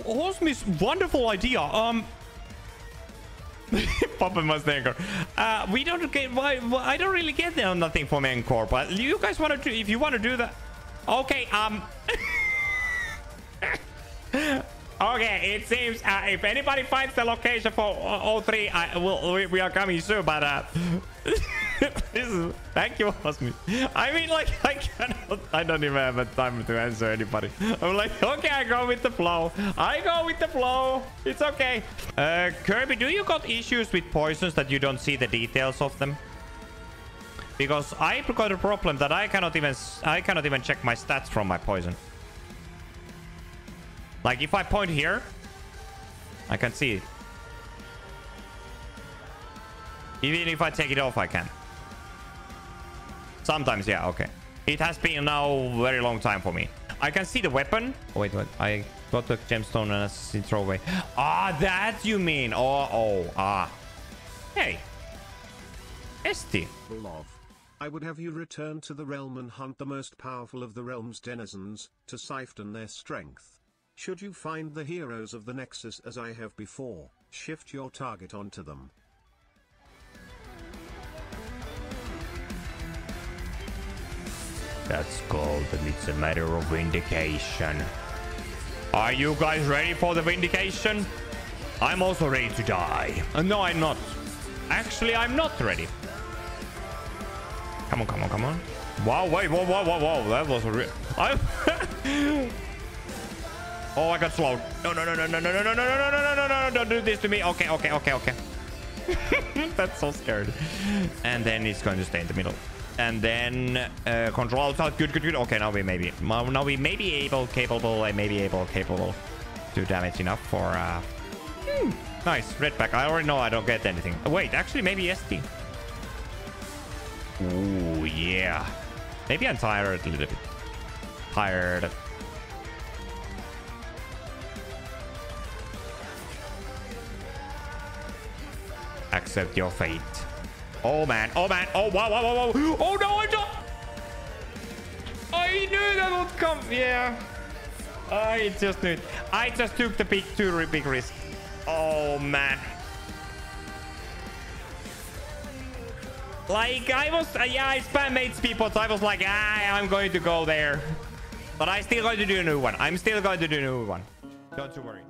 Osmi's wonderful idea. Papa Mustanger. We don't get. I don't really get nothing from Encore, but you guys want to do? If you want to do that, okay. Okay. It seems if anybody finds the location for O3, we are coming soon. But this is, thank you, Osmi. I mean, like, I don't even have the time to answer anybody. I'm like, okay, I go with the flow. It's okay. Kirby, do you got issues with poisons that you don't see the details of them? Because I got a problem that I cannot even check my stats from my poison. Like, if I point here, I can see it. Even if I take it off, I can. Sometimes, yeah, okay. It has been now a very long time for me. I can see the weapon. Oh, wait. I got the gemstone and assassin throwaway. Ah, that you mean. Hey. Esti. Love. I would have you return to the realm and hunt the most powerful of the realm's denizens, to siphon their strength. Should you find the heroes of the Nexus as I have before, shift your target onto them. That's called It's a Matter of Vindication. Are you guys ready for the vindication? I'm also ready to die. No, I'm not. Actually, I'm not ready. Come on. Wow, wait, whoa. That was a real... Oh, I got slowed. No. Don't do this to me. Okay. That's so scared. And then it's going to stay in the middle. And then control outside. Good. Okay, now we may be capable to damage enough for nice red pack. I already know I don't get anything. Wait, actually maybe SD. Ooh, yeah. Maybe I'm tired a little bit. Tired. Accept your fate. Oh man. Oh wow. Oh no, I knew that would come. Yeah. I just knew it. I just took the big risk. Oh man. Like I was, I spam mates people, so I was like, I'm going to go there. But I'm still going to do a new one. Don't you worry.